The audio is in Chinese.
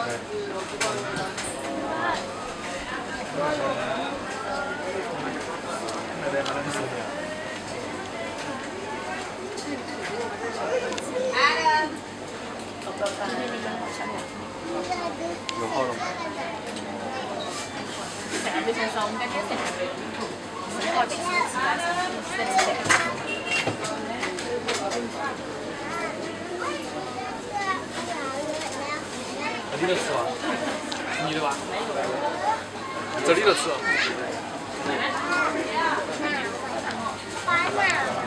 有泡了吗？ 没先说，我们感觉生活其实是在生活。 这里头吃吧，你的吧？这里头吃。